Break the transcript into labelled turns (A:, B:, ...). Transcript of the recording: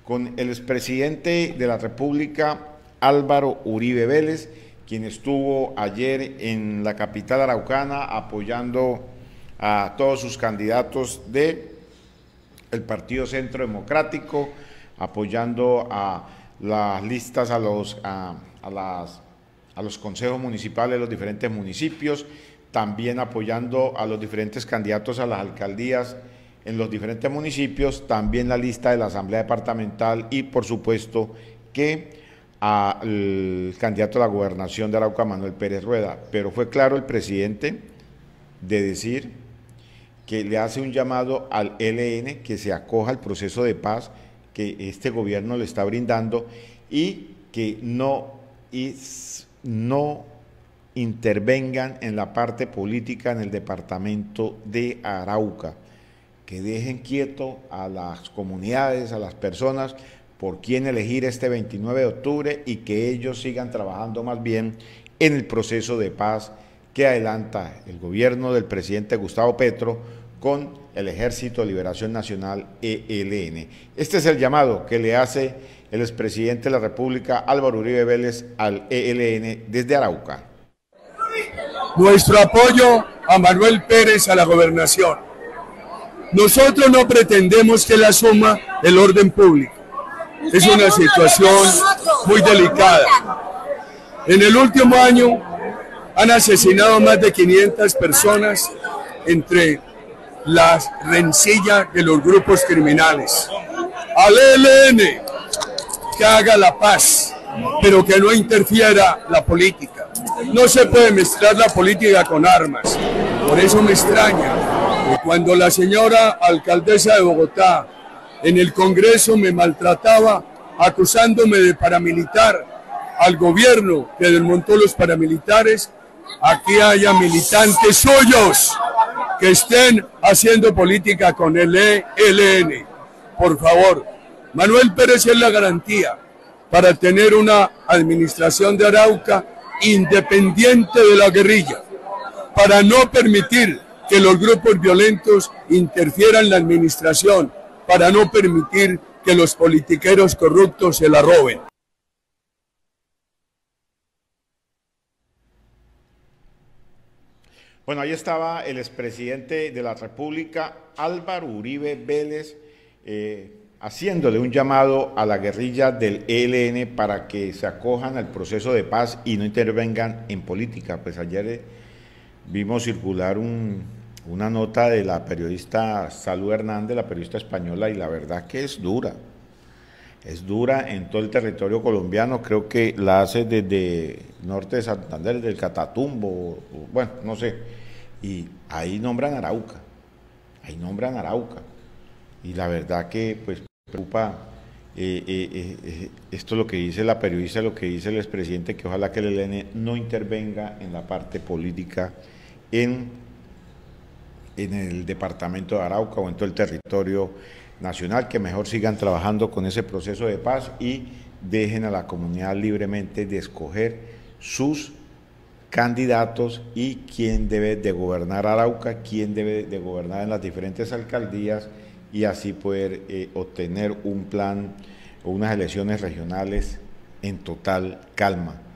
A: con el expresidente de la República, Álvaro Uribe Vélez, quien estuvo ayer en la capital araucana apoyando a todos sus candidatos del Partido Centro Democrático, apoyando a las listas a los consejos municipales de los diferentes municipios, también apoyando a los diferentes candidatos a las alcaldías en los diferentes municipios, también la lista de la Asamblea Departamental y, por supuesto, que al candidato a la gobernación de Arauca, Manuel Pérez Rueda. Pero fue claro el presidente de decir que le hace un llamado al ELN que se acoja al proceso de paz que este gobierno le está brindando y que no intervengan en la parte política en el departamento de Arauca, que dejen quieto a las comunidades, a las personas por quién elegir este 29 de octubre y que ellos sigan trabajando más bien en el proceso de paz que adelanta el gobierno del presidente Gustavo Petro con el Ejército de Liberación Nacional, ELN. Este es el llamado que le hace el expresidente de la República, Álvaro Uribe Vélez, al ELN desde Arauca.
B: Nuestro apoyo a Manuel Pérez a la gobernación. Nosotros no pretendemos que él asuma el orden público. Es una situación muy delicada. En el último año han asesinado más de 500 personas entre la rencilla de los grupos criminales. Al ELN que haga la paz, pero que no interfiera la política. No se puede mezclar la política con armas. Por eso me extraña que cuando la señora alcaldesa de Bogotá en el Congreso me maltrataba acusándome de paramilitar al gobierno que desmontó los paramilitares, aquí haya militantes suyos que estén haciendo política con el ELN. Por favor, Manuel Pérez es la garantía para tener una administración de Arauca independiente de la guerrilla, para no permitir que los grupos violentos interfieran en la administración, para no permitir que los politiqueros corruptos se la roben.
A: Bueno, ahí estaba el expresidente de la República, Álvaro Uribe Vélez, haciéndole un llamado a la guerrilla del ELN para que se acojan al proceso de paz y no intervengan en política. Pues ayer vimos circular una nota de la periodista Salud Hernández, la periodista española, y la verdad que es dura en todo el territorio colombiano. Creo que la hace desde norte de Santander, del Catatumbo, bueno, no sé, y ahí nombran Arauca, y la verdad que pues preocupa esto, lo que dice la periodista, lo que dice el expresidente, que ojalá que el ELN no intervenga en la parte política en el departamento de Arauca o en todo el territorio nacional, que mejor sigan trabajando con ese proceso de paz y dejen a la comunidad libremente de escoger sus candidatos y quién debe de gobernar Arauca, quién debe de gobernar en las diferentes alcaldías, y así poder obtener un plan o unas elecciones regionales en total calma.